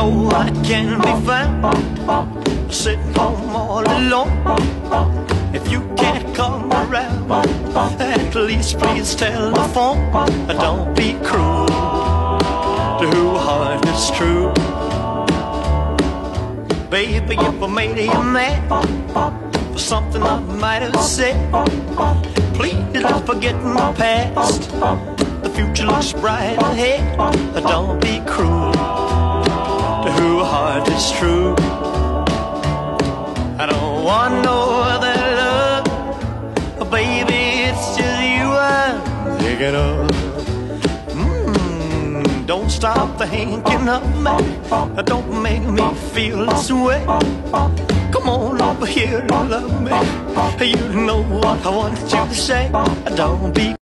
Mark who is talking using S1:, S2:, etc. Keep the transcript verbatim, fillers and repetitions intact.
S1: know I can be found sitting home all alone. If you can't come around, at least please telephone. Don't be cruel to whose heart is true. Baby, if I made you mad for something I might have said, please don't forget my past. The future looks bright ahead. Don't be cruel to whose heart is true. I don't want no other love, baby, it's just you I'm thinking of. Mm, don't stop thinking of me, don't make me feel this way. Come on over here and love me, you know what I want you to say. Don't be